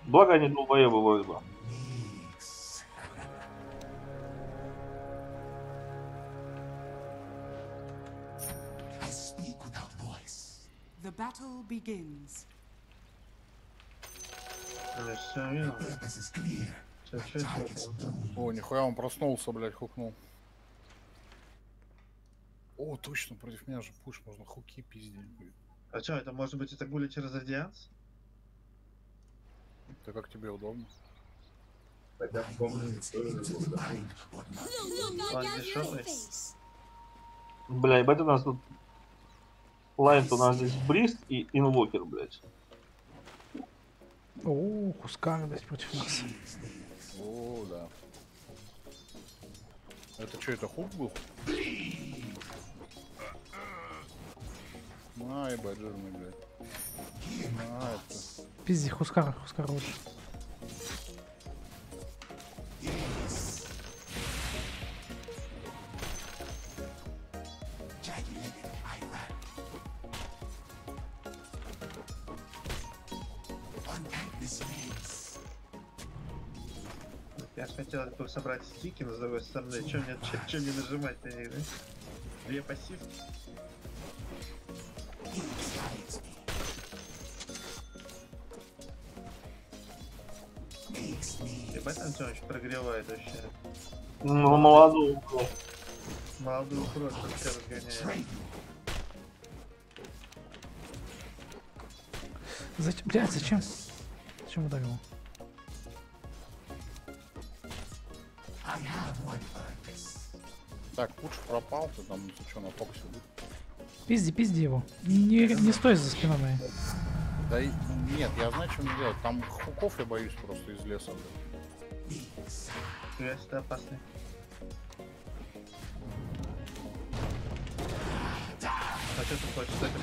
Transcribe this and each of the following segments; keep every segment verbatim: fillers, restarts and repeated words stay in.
Благо они долбоебы вроде бы. The battle begins. О, нихуя он проснулся, блядь, хукнул. О, точно, против меня же пуш, можно хуки пиздить. А что, это может быть это гули через радианс? Это как тебе удобно. Пойдем помню. Он дешевый. Бля, ебать у нас тут... Лайн у нас здесь Брист и Инвокер, блядь. О, Хускар, блядь, против нас. О, да. Это что, это хук был? На, ебать, жирный, блядь. На, это... Пизди, Хускар, Хускар лучше. Я же хотел собрать стики, но с другой стороны, что мне, чё, чё мне нажимать на них, да? Две пассив. Ебать там что-нибудь прогревает вообще. Ну, молодую. Молодую кровь вообще разгоняет. Зачем? Блядь, зачем? Зачем ударил? Так, пуш пропал, ты там, ты что, на фокусе будет? Пизди, пизди его. Не, не стой за спиной моей. Да и... нет, я знаю, что мне делать. Там хуков я боюсь просто из леса. Я всегда опасный. А что ты хочешь? Так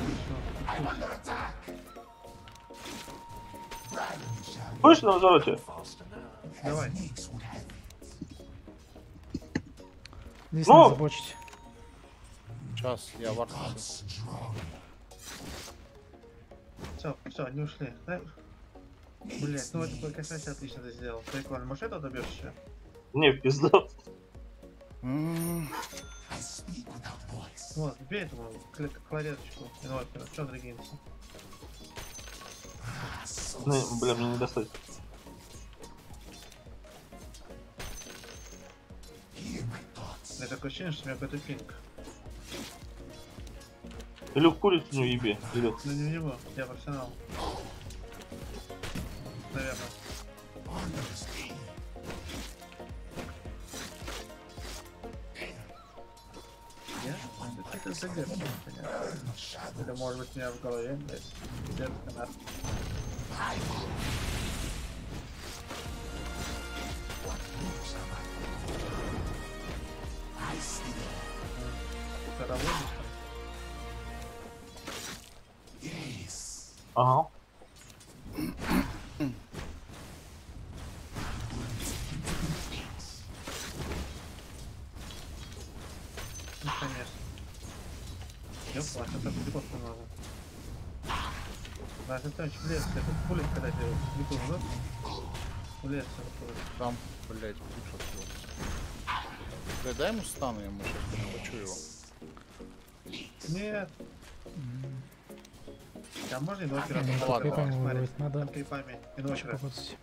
отлично. Хочешь на развороте? Давай. Здесь Ну! надо забочить. Сейчас, я в арку. Все, все, они ушли. Да? Блять, ну это ПК отлично ты сделал. Прикольно. Может это добьешь еще? Не, в пизду. Вот, бей этому клареточку. Инвокера. Че он регенится? Ну, бля, мне не достать. У меня такое ощущение, что у меня какой-то пинг. Или в курицу не еби. Или... Ну не в него, я профессионал. Наверное. Я? Это задержка, понятно. Это может быть у меня в голове, блядь. Где-то канат. Паровозик. Ага. Ну, конечно. Я плачу, это просто надо. Да, ты там в лес, это пулик, когда тебе бегу назад. В лес, Там, блять, пуша всего. Блядь, дай ему стану, я ему сейчас перехвачу его. нет. А можно инвокера? Не, ладно, крипами Смотри, выбрать надо. там крипами инвокера.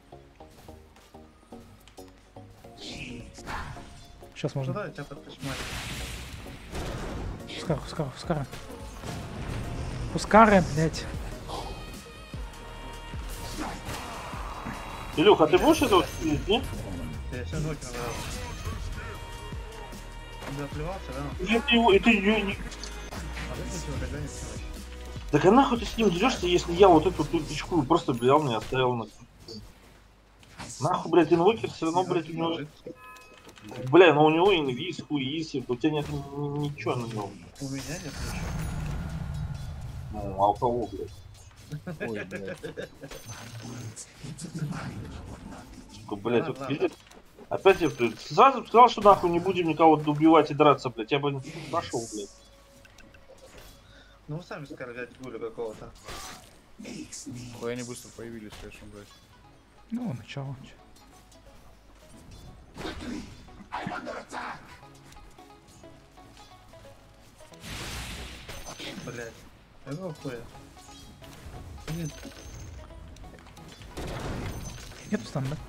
Сейчас можно. Туда тебя подкошмарить. Хускар, Хускар, Хускара. Хускара, блять. Илюха, ты будешь это вот пилить, нет? Я все инвокера брал. Он заплевался, да? И ты его, и ты ее не... А вы его догоните, короче. Так а нахуй ты с ним дерешься, если я вот эту тупичку просто взял, мне оставил на... Нахуй, блядь, инвокер все равно, блядь, у него... Бля, ну у него инвиз, хуиси, у тебя нет ни- ничего на нем. У меня нет ничего. Ну, а у кого, блядь? Ой, блядь. Сука, блядь, Ладно, вот пиздец. Опять я блядь, сразу сказал, что нахуй не будем никого убивать и драться, блядь. Я бы не пошел, блядь. Ну вы сами скоро взять гуля какого-то. Хуй они быстро появились, конечно, блядь. Ну, начало. Блять. Какого хуя? Нет. Нету стан, да?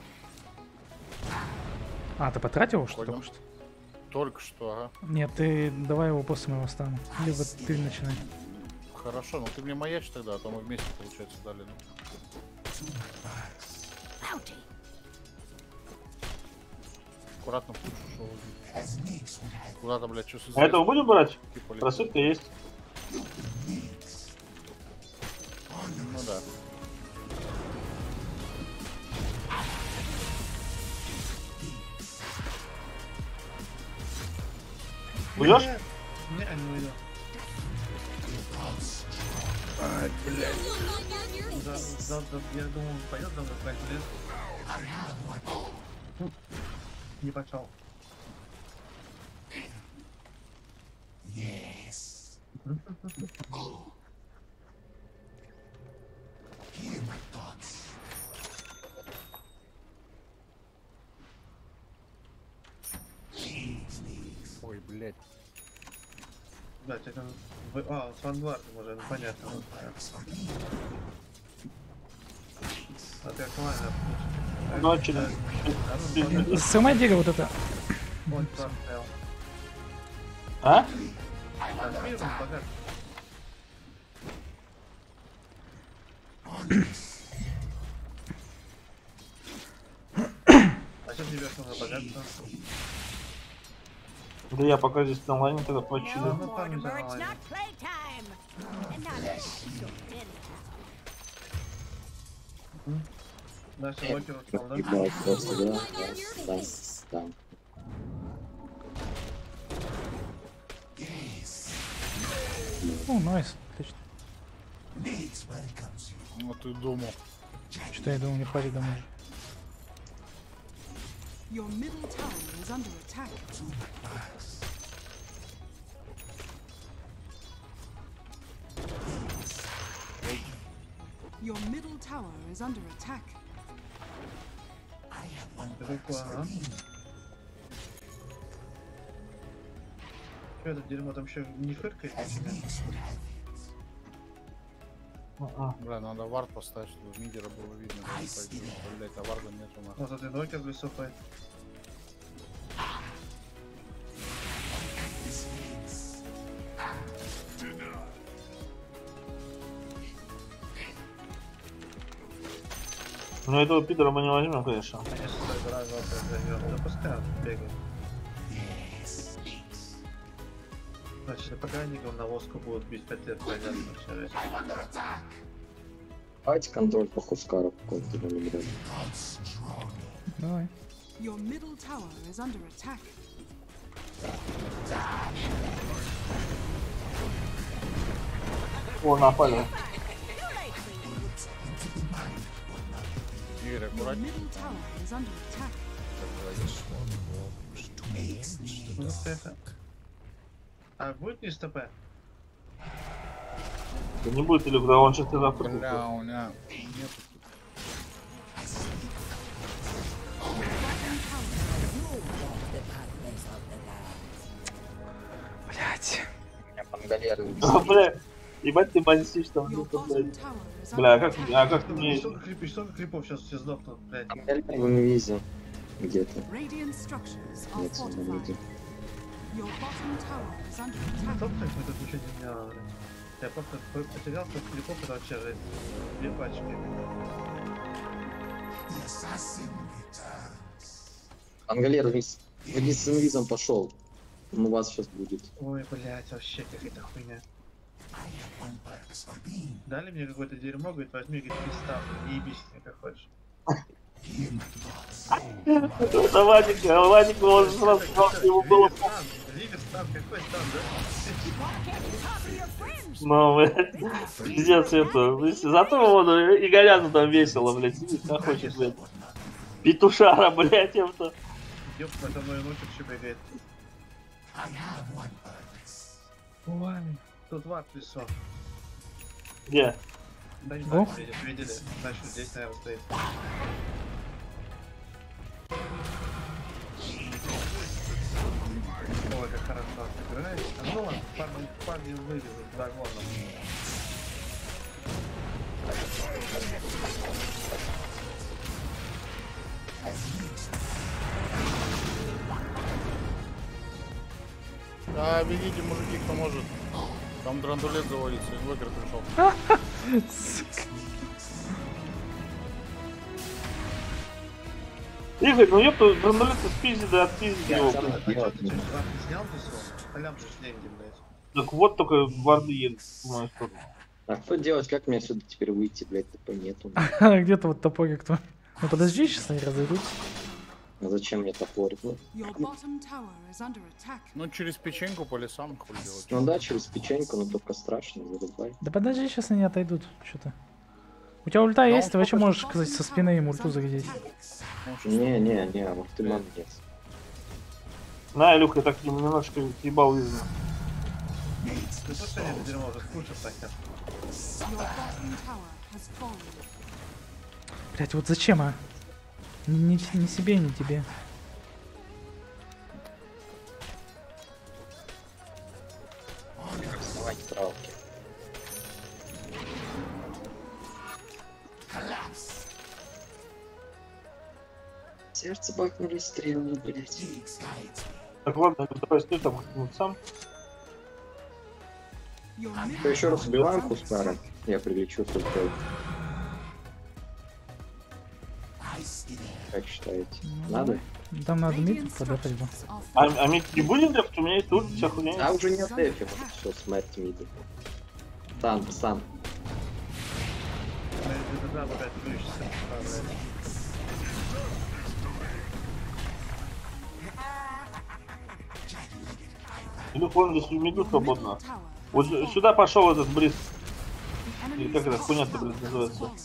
А, ты потратил его что Понял. только что? Только что, ага. Нет, ты давай его после моего стана. Либо ты начинай. Хорошо, ну ты мне маячь тогда, а то мы вместе, получается, дали, да? Аккуратно пушу шел. Куда-то, блядь, что А этого будем брать? Типа, Просыпка есть. ну да. Уйдешь? Не, не уйду. Да, да, да, я думал, пойдет за мной пойдет лес. Не пошел. Ой, блядь. Да, тебе там... вы- А, с вангардом уже, ну понятно. Ну, а ты актуально. Ну, а через... Сымай дерево вот это. Вот, там стоял. А? Так, миром богат. А что тебе нужно богатство? Да я пока здесь на лайне тогда No, почилю. Ну, там не Mortimer, it's нормально. not playtime. And not anyhow. Наш локер устал, да? Ебать, просто, да? Да, да. О, найс. Отлично. Ну ты думал. Что я думал, не хватит домой. Your middle tower is under attack. Your middle tower is under attack. Далеко, ага. Что это дерьмо там еще не фыркает? А-а. Бля, надо вард поставить, чтобы мидера было видно. Да, пойдём. Блядь, а варда нету нахуй. Вот этот нокер в лесу пойдет. Ну этого пидора мы не возьмем, конечно. Конечно, так разово займет. Да пускай он бегает. Значит, погаников на воску будут бить пять лет пройдет вообще. Давайте контроль по Хускару какой-то наберем. Давай. Your middle tower is under attack. О, напали. Игорь, Your аккуратнее. middle tower is under attack. Ну, вот это. А будет не СТП? Да не будет или когда он сейчас тебя запрыгнет. Бля, у меня нет. Блять. Пангалеры. А, бля, ебать ты бансишь там. Your ну-ка, bottom блядь. tower is Бля, а under как, attack. а как мне... Столько крипов, столько крипов, сейчас все сдохнут, блядь. Пангалеры в инвизе. Где-то. Radiant structures are Нет, на fortified. люди. Your bottom tower is under Стоп, attack. так мы тут ничего не делали, блядь. Я просто по- потерял столько крипов, когда вообще жесть. Две пачки. Пангалер вниз. Вниз с инвизом пошел. Он у вас сейчас будет. Ой, блядь, вообще какая-то хуйня. Дали мне какое-то дерьмо, говорит, возьми, говорит, пистав, не ебись мне как хочешь. Это Вадик, а Вадик, он сразу сказал, что ему было... Стан, ливер стан, какой стан, да? Ну, блядь, пиздец это. Зато он Игоряну там весело, блядь, сидит, как хочет, блядь. Петушара, блядь, это. Ёб, это мой ночью еще бегает. Ой. Тут вард в лесу. Где? Да не Ох. знаю, видели, видели. Значит, здесь, наверное, стоит. хорошо играет. А ну ладно, парни, парни вывезут драгоном. Да, бегите, мужики, кто может. Там драндулет заводится, инвокер пришел. Игорь, ну ёпта, драндулет спиздит, да отпиздит его. А что ты что, не снял тусу? Халям же деньги, блядь. Так вот только варды едут в мою сторону. А что делать? Как мне отсюда теперь выйти, блядь, тупо нету. Где-то вот топорик твой. Ну подожди, сейчас они разойдутся. А зачем мне топорик? Ну, Your bottom tower is under attack. Ну, через печеньку по лесам хуй делать. ну да, через печеньку, но только страшно, зарубай. Да подожди, сейчас они отойдут. Что ты? У тебя ульта есть, ты вообще можешь, сказать, со спины им ульту зарядить. Не, не, не, вот ты молодец. На, Илюха, я так немножко съебал видно. Ты слышишь, это дерьмо уже скучно нахер. Your bottom tower has fallen. Блять, вот зачем, а? Ни, ни, ни себе, ни тебе. Вставать в травке. Сердце бахнули стрелы, блять. Так, ладно, давай стой там как-нибудь сам. Your То middle еще раз tower убиваем is under Хускара. attack. Я прилечу только. Как считаете? Надо? Там надо мид Radiant подохать бы. structures are А, falling. а мид не будет дефт? У меня есть ульт, вся хуйня. А уже нет дефи, вот все, смерть миды. Стан, стан. Да, опять включится. блядь. Илюха, вон здесь миду Your свободно. middle tower Вот has fallen. сюда пошел этот бриз. The Или enemy's как это top хуйня-то, tower блин, has называется? fallen.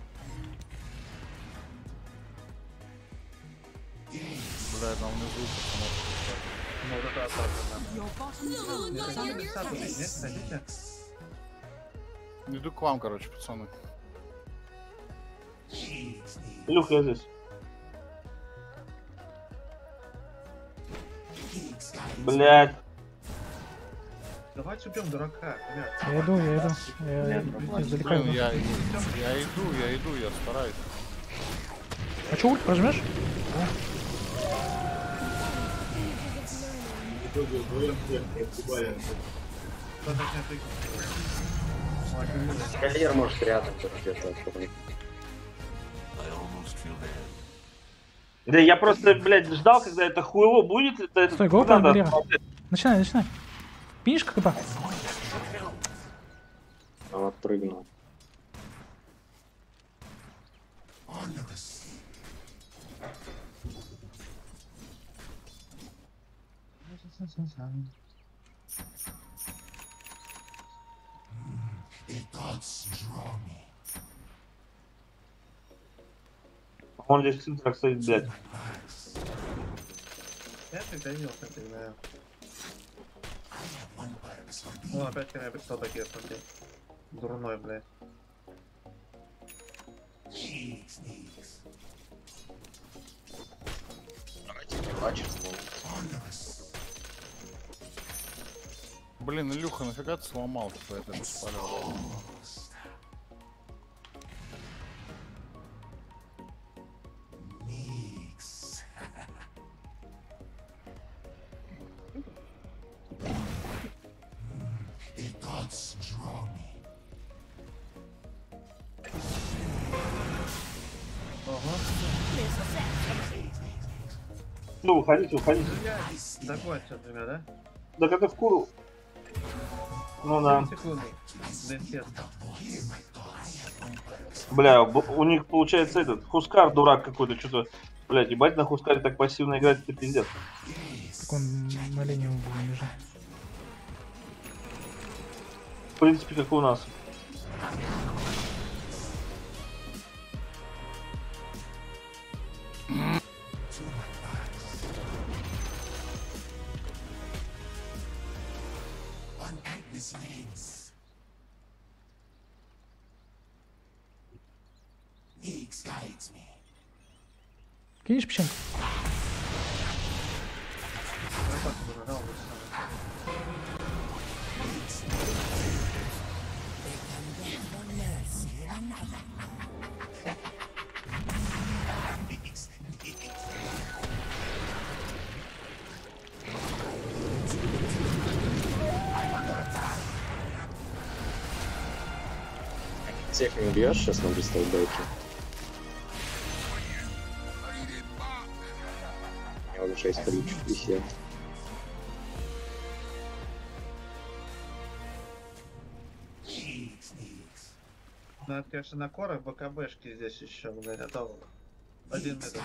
Бля, там внизу посмотрим. Ну вот это атака, Your bottom tower да. is Хотите under леса тут, attack. нет? Хотите? Иду к вам, короче, пацаны. Илюха, я здесь. Блять. Давайте убьем дурака, ребят. Я иду, я иду. Я, я издалека Блин, иду. я, я иду, я иду, я стараюсь. А чё, ульт прожмешь? Кто начнет играть? Кальер может рядом держать. Да я просто, блядь, ждал, когда это хуево будет. Это, это Стой, го, надо Галера. смотреть. Начинай, начинай. Пинишь ККП? Он отпрыгнул. Он здесь в центре стоит, блядь. Я всегда видел, как ты, да. Ну, опять когда кто такие, смотри. Дурной, блядь. Блин, Илюха, нафига ты сломал типа это беспалево? Ну, уходите, уходите. Закончил двумя, да? Да как и в куру. Ну да. Секунду. Дэнсет. Бля, б- у них получается этот Хускар дурак какой-то, что-то. Блядь, ебать на Хускаре так пассивно играть, это пиздец. Так он на линии бежит. В принципе, как и у нас. Кинешь печеньку? Ну, так, уже, да, уже самое. Всех не убьешь сейчас на бристолбеке? У него уже шесть ключ висит. Ну, это, конечно, на корах БКБшки здесь еще, блядь, а то один метр.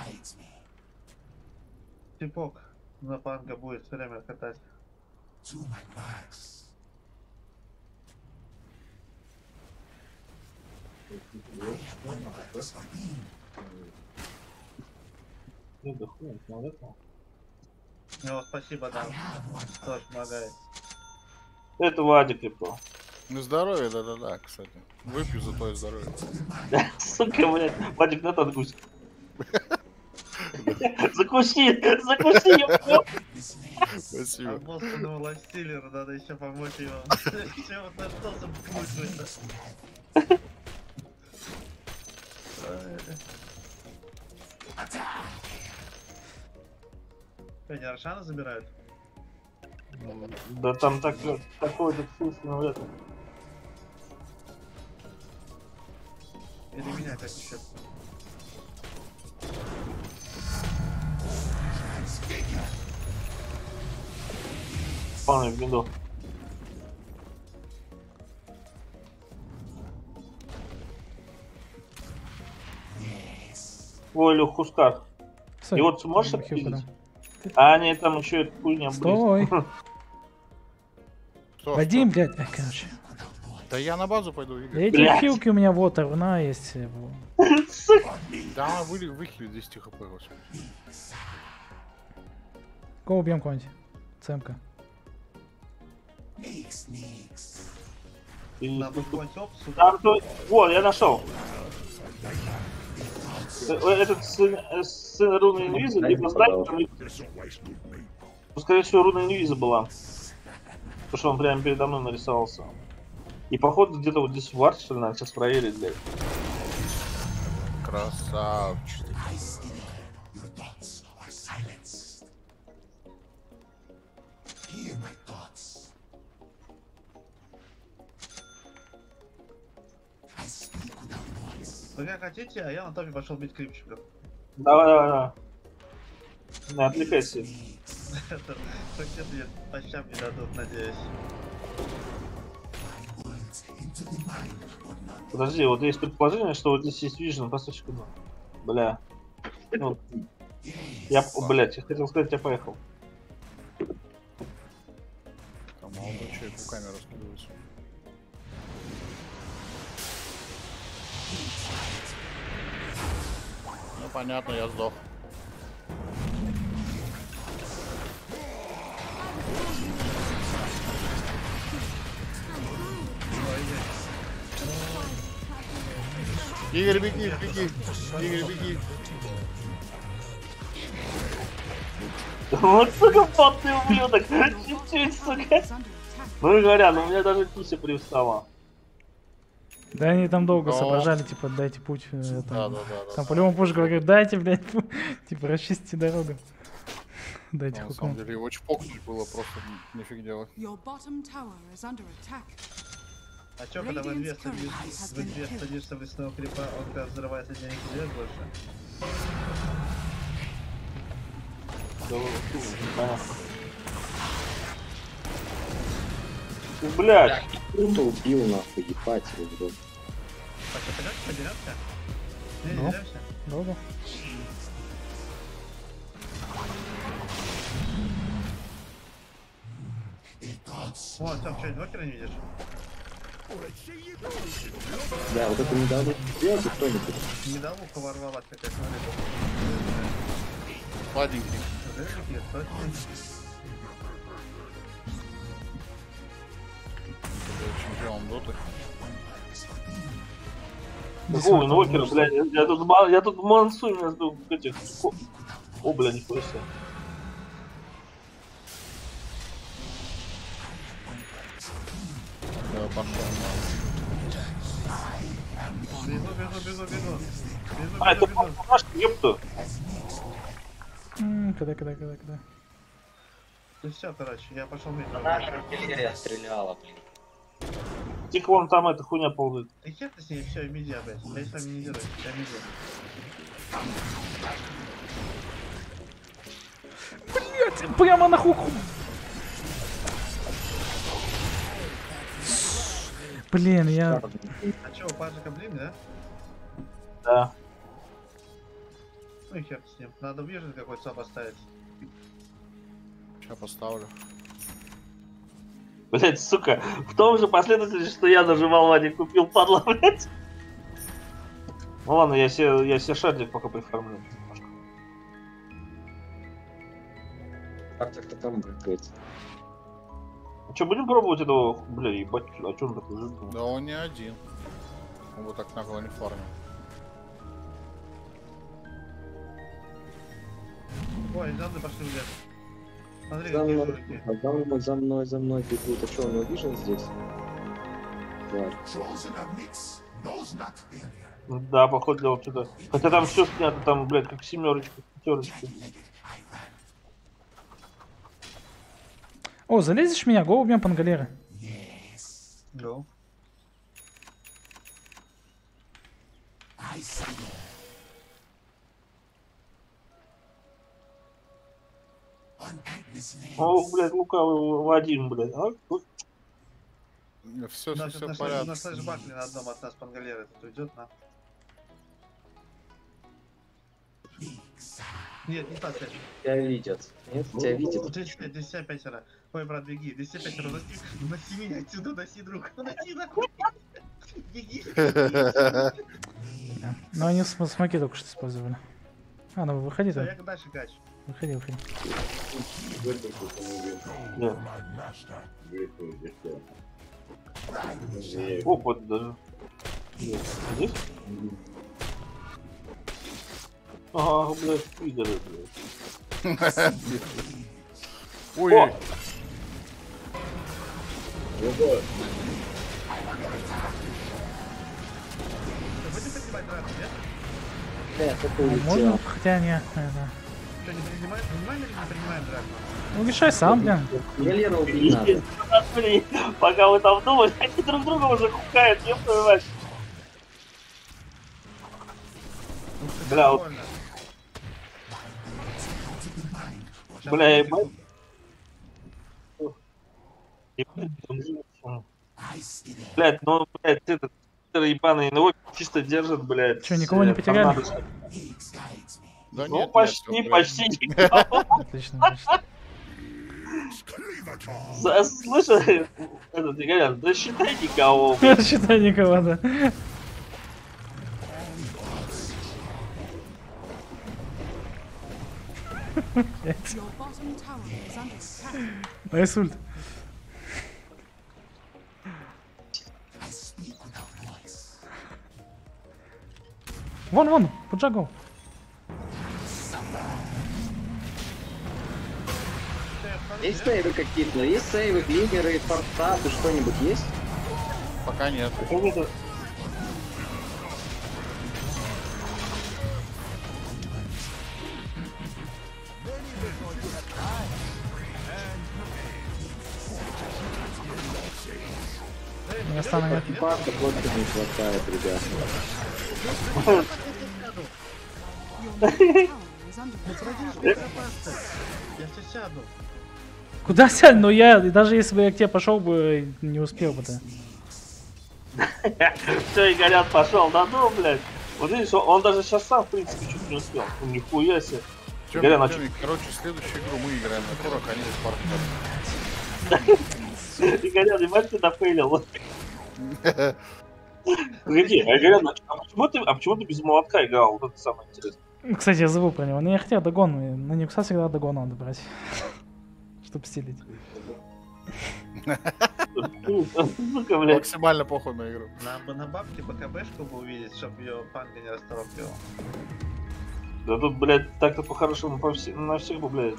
Типок на панга будет все время катать. Ну да хуй, ну это. Ну, спасибо, да. Тоже помогает. Это Вадик легко. Ну здоровье, да-да-да, кстати. Выпью за твое здоровье. Сука, блядь, Вадик, на тот гусь. Закуси, закуси, ёпта. А Спасибо. Бостонному лайфстиллеру надо еще помочь ему. Еще вот на что замкнуть. Они Аршана забирают? Да там так, такой-то вкусный вряд ли. Или меня как еще? Паны в виду. Ой, Лех, Хускар. Стой, И вот сможешь хилку отпиздить? дам. А, нет, там еще эта хуйня, Стой. Что, Вадим, блядь, э, короче. что? Да я на базу пойду, Игорь. Эти Блядь. хилки у меня вот, руна есть. э, вот. Да она вы, выхилит десять хп, господи. Кого убьем кого-нибудь? Цемка. И- Надо какой-нибудь оп сюда. Там то- Вот, я нашел. Э, Этот сын, э, сын руны инвиза, либо снайпер, либо- ну, скорее всего, руна инвиза была. Потому что он прямо передо мной нарисовался. И походу где-то вот здесь в арте, что ли, надо сейчас проверить, блядь. Красавчик. Вы как хотите, а я на топе пошел бить крипчиков. Давай, давай, давай. Не отвлекайся. Это хоть где-то мне по щам не дадут, надеюсь. Подожди, вот есть предположение, что вот здесь есть вижен, по сути, ну, бля. Ну, я, о, блядь, я хотел сказать, я поехал. Там молодой человек руками раскидывается. Ну понятно, я сдох. Игорь, беги, беги, Игорь, беги. Вот, сука, потный ублюдок. Чуть-чуть, сука. Is under attack. Ну и говоря, ну у меня даже пися привстала. Да они там долго Но- соображали, типа, дайте путь. э, Да, там. да, да, да. Там по-любому пушка говорит, дайте, блядь, пу- типа, расчистите дорогу. Дайте На самом хуком. деле его чпокнуть было просто нифиг делать. Your bottom tower is under attack. А чё, когда в инвест садишься, в инвест садишься в лесного крипа, он когда взрывается, денег не дает больше? Да ладно, фу, непонятно. Ты, блядь. Круто убил, нахуй, ебать его, блядь. А что, пойдёте, подеремся? Не, не Ну. деремся? Долго? О, там что, инвокера не видишь? Да, вот это недавно сделайте кто-нибудь. Недовуха ворвалась, как я смотрю. Сладенький. Рыжики, точно. Чемпион доты. Какого инвокера, блядь, я, я тут, ма- я тут мансую между этих... ко- О, бля, нихуя себе. Да, пошел. Бегу, бегу, бегу, бегу. Бегу, А, это бегу, бегу. наш, ёпта. М, Когда, когда, когда, когда. Ну все, короче, я пошел мимо. Наша артиллерия стреляла, блин. Тихо, вон там эта хуйня ползает. Да хер ты с ней, все, иди опять. Я с вами не делаю, я не делаю. Блять, прямо на хуку. Блин, я... А чё, у паджика блин, да? Да. Ну и хер с ним. Надо вижен какой-то поставить. Сейчас поставлю. Блять, сука, в том же последовательности, что я нажимал, Вадик купил, падла, блять. Ну ладно, я себе, я себе шарик пока прифармлю. Как то там брыкает? Че, будем пробовать этого, бля, ебать, а чё он такой жирный? Да он не один. Он вот так нагло не фармил. Ой, зады пошли в лес. Смотри, За какие мной, жулики. за мной, за мной, за мной бегут. А что, он увижен здесь? Да. Да, походу делал что-то. Хотя там все снято, там, блядь, как семерочка, пятерочка. О, залезешь в меня? Го убьем пангалеры. Go. О, блядь, лукавый Вадим, блядь. А? Все, Да, все, сейчас все на, в флеш, на порядке. флешбакле на одном от нас пангалеры тут уйдет на. Нет, не та цель. Тебя видят. Нет, тебя видят. тридцать пять, тридцать пять пятеро. Ой, брат, беги. тридцать пять пятеро, носи, носи меня отсюда, носи, друг. Носи, нахуй. Беги. Да. Но они см- смоки только что использовали. А, ну выходи Всё, там. я дальше качу. Выходи, выходи. Да. Опа, даже. Здесь? Ага, блядь, пидоры, блядь. Ой, О! Будем принимать драку, нет? Э, только А улетел. можно? Хотя не. Это... Что, не принимаем? Принимаем или не принимаем драку? Ну решай сам, блин. Галеру убить надо. Блин, пока вы там думали, они друг друга уже хукают, ёб твою мать. Бля, вот, Прикольно. Щас бля, будет ебать. YouTube. Блять, ну, блять, этот ебаный НО чисто держит, блять. Чё, никого не потеряли? да Ну, нет, почти, нет, почти никого. Отлично, отлично. За- Слышали, этот, говорят, да считай никого. блядь. Считай никого, да. Your bottom tower is under attack. Найс ульт. Вон, вон, поджагал. Есть сейвы какие-то? Есть сейвы, глимеры, фортаты, что-нибудь есть? пока нет. Какого-то- Я стану нет. Парта просто не хватает, ребят. Your middle tower is under attack. Я все сяду. Куда сядь? Ну я, даже если бы я к тебе пошел бы, не успел бы ты. Все, Игорят пошел на дом, блядь. Вот видишь, он, он даже сейчас сам, в принципе, чуть не успел. Ну, нихуя себе. Тём, Игоря, на Тёмик, короче, следующую игру мы играем на турах, они в парке. Игорят, ебать ты нафейлил. Погоди, а Игорят, а почему ты, а почему ты без молотка играл? Вот это самое интересное. Кстати, я забыл про него. Но я хотел догон. На Никса всегда догон надо брать. Чтоб стилить. Сука, блядь. Максимально похуй на игру. Нам бы на бабке БКБшку бы увидеть, чтобы ее панка не растолкивал. Да тут, блядь, так-то по-хорошему по все- на всех бы, блядь.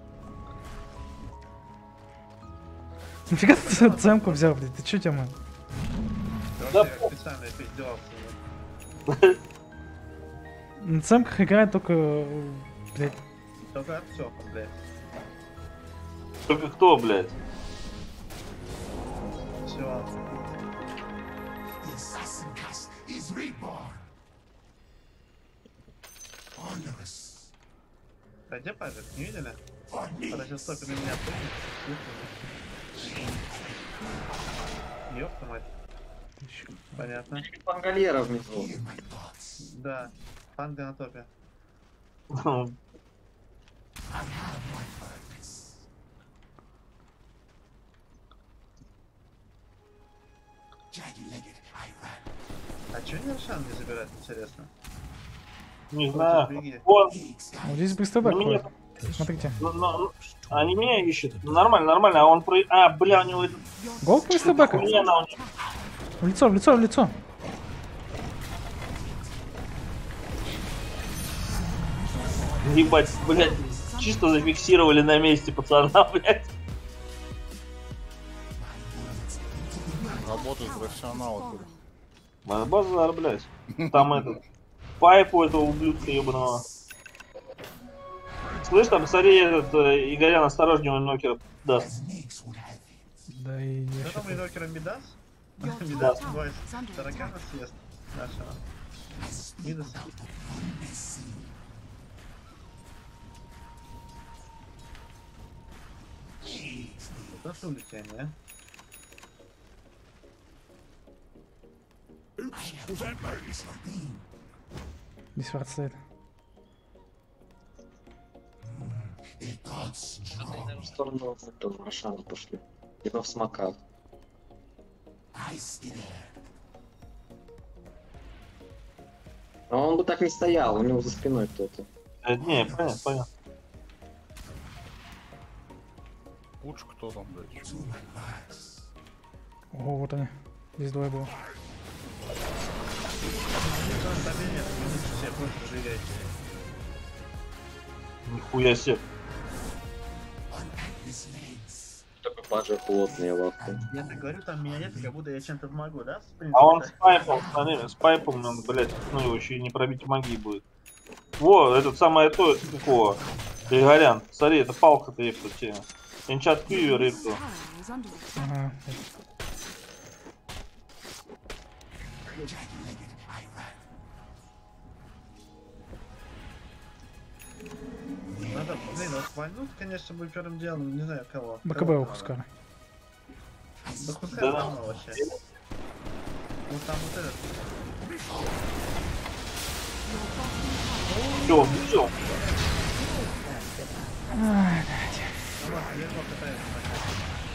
Нифига ты цемку взял, блядд. Ты чё, Тёма? Да Я специально пиздевался. На цемках играет только... э, Блядь, Только Артём, блядь. Только кто, блядь? Все. А где Павел? Не видели? Она сейчас только на меня тыкнет. Ёпта мать. Понятно. Пангалера внизу. Да. Панга на топе. А чё не Рошан не забирать, интересно? Не знаю. Беги. Вот, вот здесь быстрый на меня, ходит. Смотрите. ну, ну, они меня ищут. Ну, Нормально, нормально, а он про... А, бля, у него это... Гол быстрый бэка. Хуйня, он- В лицо, в лицо, в лицо. Ебать, блядь, чисто зафиксировали на месте пацана, блядь. Работают профессионалы. тут. Моя базар, блядь. Там этот... Пайп у этого ублюдка ебаного. Слышь, там, смотри, этот э, Игорян осторожнее, он нокер даст. Да и... я Что щас- там Инокера Мидас? Your Мидас, top tower давай. is under Таракана attack. съест. Нашего. Мидас. Это что улетение, а? Здесь врат стоит. В сторону этого Рошана пошли. Либо в смоках. А он бы так не стоял, у него за спиной кто-то. Э, не, понятно, понятно. Лучше кто там, блядь. Ого, вот они. Здесь двое было. Там нет, все просто живете. Нихуя себе. Такой баджер плотный, лавка. Я так говорю, там меня нет, как будто я чем-то помогу, да? В принципе, А он да. с пайпом, смотри, с пайпом, он, блядь, ну его еще и не пробить магии будет. Во, этот самое то, какого? Игорян, смотри, это палка-то, епта тебе. Энчат кьюер, Your епта. tower is under attack. Ага. Надо, блин, вот вольнуть, конечно, будет первым делом, не знаю кого. БКБ Кого у надо? Хускара. Да Хускар Да. давно вообще. Ну там вот этот. Все, видел? Ай, Ну вот, я его пытаюсь накачать.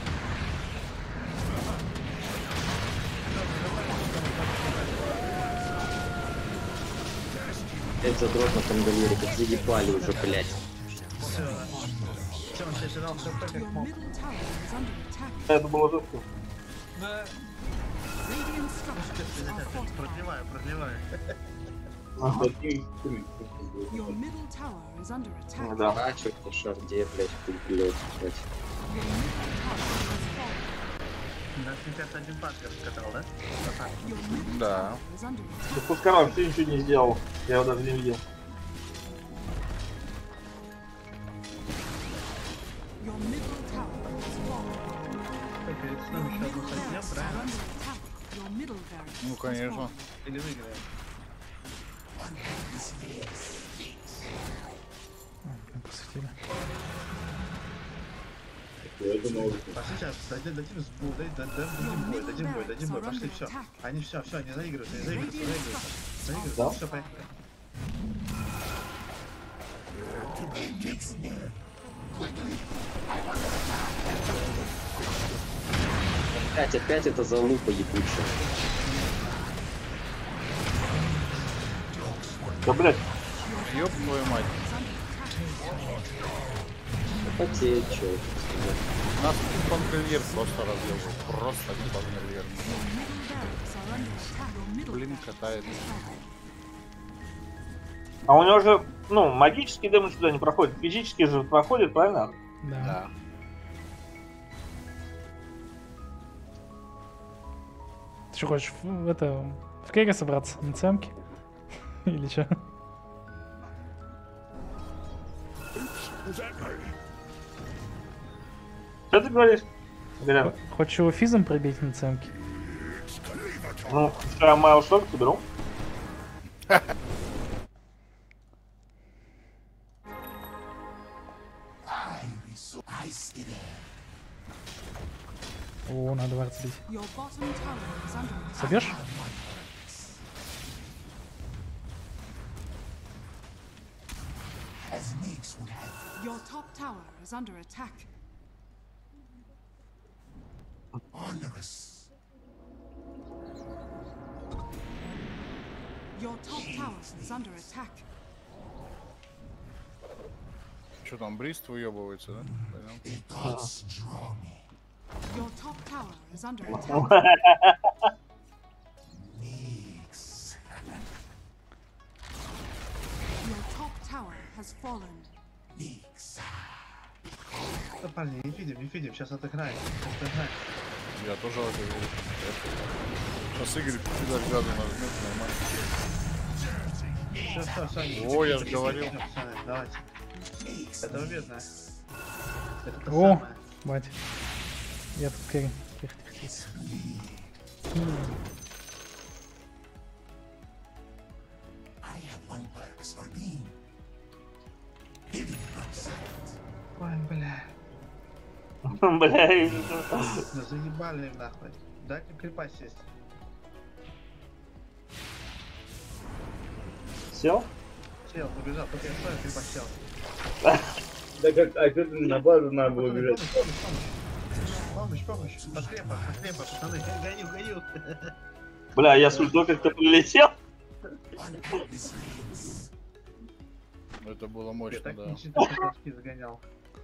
Опять задрот на пангалере, как заебали уже, блядь. Все. Все, он тебе жрал все так, как Your мог. middle tower is under attack. Это было жестко. Radiant structures are fortified. Продлеваю, продлеваю. Your middle tower is under attack. Да. А, чё это шарде, блядь, хуй, блядь, блядь. Your middle tower has fallen. Нас пятьдесят один панк раскатал, да? Your middle Да. tower is under Ты attack. Пускай вообще ничего не сделал. Я его даже не видел. Your middle tower has fallen. Перед Your сном еще одну middle сойдем, barracks are правильно? under attack. Your middle barracks Ну, has конечно. fallen. Или выиграем? А, блин, посветили. Пошли сейчас, дадим, дадим сбу, дадим, дадим бой, дадим бой, дадим бой, пошли, все. Они все, все, они заигрываются, они заигрываются, заигрываются. Заигрываются, Да? все, поехали. Опять, опять это залупа ебучая. Да, блядь. Ёб твою мать. Потеет, чё. Нас панкальер просто разъебал. Просто один панкальер. Your middle barracks are under attack. Your middle Блин, barracks катает. has fallen. А у него же, ну, магический дэмэдж сюда не проходит. Физический же проходит, правильно? Да. Да. Ты что хочешь, в, это, в кеге собраться, на цемке? Или чё? Что ты говоришь? Горян, Хочешь его физом пробить на цемке? ну, я Майл Шок соберу. О, надо вард сбить. Your bottom tower is under attack. Собьешь? Your top tower is under attack. Your top tower is under attack. Что там, Брист выебывается, да? Понял. Your top tower is under attack. Your top tower has fallen. Да, парни, не фидим, не фидим, сейчас отыграем. Сейчас отыграем. Я тоже это говорю. Сейчас Игорь сюда взгляду нажмет, нормально. Все, все, все. О, я же говорил. Давайте. Это победно. Это то О, самое. бать. Я тут кэрри. Тихо, тихо, тихо. Ой, бля. Бля, и- Ну заебали нахуй. Дайте крипа сесть. Сел? Сел, побежал, только я стою, крипа сел. Да как, а что ты на базу надо было Помощь, бежать? помощь, помощь, помощь. Помощь, помощь. Под крепа, под крепа, пацаны. Гоню, гоню. Бля, я с ультой как-то прилетел. Это было Я мощно, так да. ничего не загонял.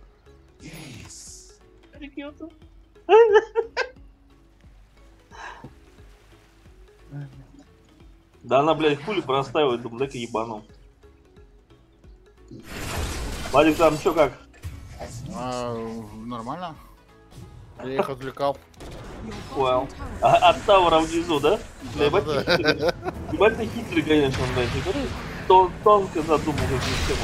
Да она, блядь, хули простаивает, думаю, дай-ка ебану. Владик, там чё как? А, нормально? Я их отвлекал. Your Понял. bottom tower А, от тавра внизу, да? Бля, ебать ты Да-да-да. хитрый. Ебать ты хитрый, конечно, блядь. Ты говоришь, тон- тонко задумал эту систему.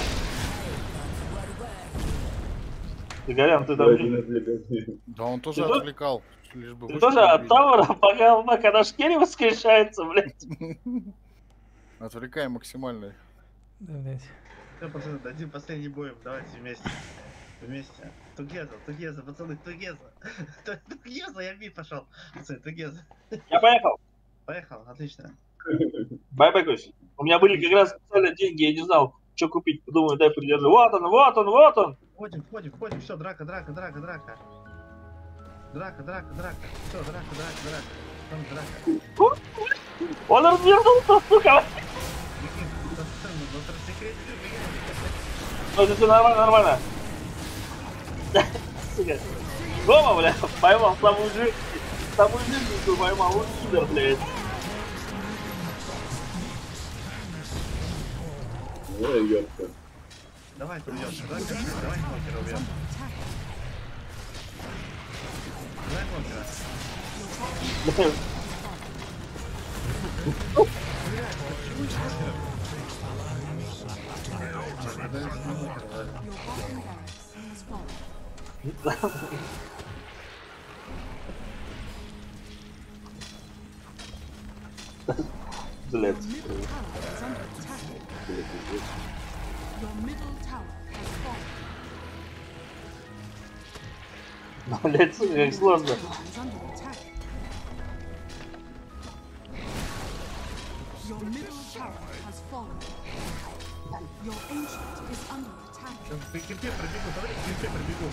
Ты, Горян, ты там... Один отвлекался. Да он тоже Ты тоже- отвлекал. Лишь бы Ты вышки тоже не от видел. тавра, пока, пока наш керри воскрешается, блядь. Отвлекаем максимально. Да, блядь. Все, пацаны, дадим последний бой. Давайте вместе. Вместе. Тугеза, тугеза, пацаны, тугеза. Тугеза, я в мид пошел. Пацаны, тугеза. Я поехал. Поехал, отлично. Бай-бай, Кость. У меня были как раз специально деньги, я не знал, что купить. Думаю, дай придержу. Вот он, вот он, вот он. Входим, входим, входим. Все, драка, драка, драка, драка. Драка, драка, драка. Все, драка, драка, драка. Там драка. Он развернулся, сука. Бегим, пацаны, ну просекретили, бегим. Ну, это все нормально, нормально. Сука. Рома, бля, поймал самую жизнь. Самую жизнь поймал, он сидор, блядь. Ой, ёпта. Давай, придем. Давай, давай, Нокера убьем. Давай, Нокера. Your bottom barracks has fallen. Блядь. Your middle tower is under attack. Your middle tower has fallen. Ну, блядь, сука, как сложно. Tower is under attack. Your middle tower has fallen. Your ancient is under attack. Сейчас по кирпе пробегу, давай по кирпе пробегу.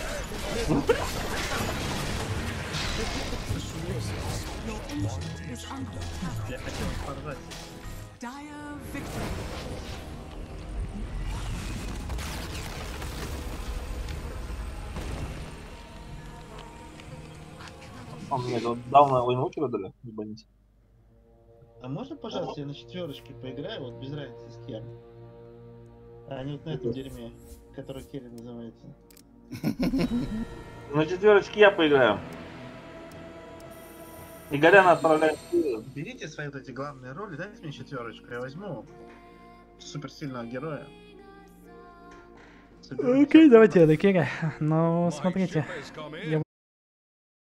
Your ancient is under attack. Я хотел порвать. Dire victory. Он мне тут дал на войнукера дали, ебанись. А можно, пожалуйста, я на четверочке поиграю, вот без разницы с кем? А не вот на этом дерьме, которое Керри называется. На четверочке я поиграю. И Горяна отправляет. берите свои вот эти главные роли, дайте мне четверочку, я возьму суперсильного героя. Соберу Окей, давайте, Декига. Но смотрите, я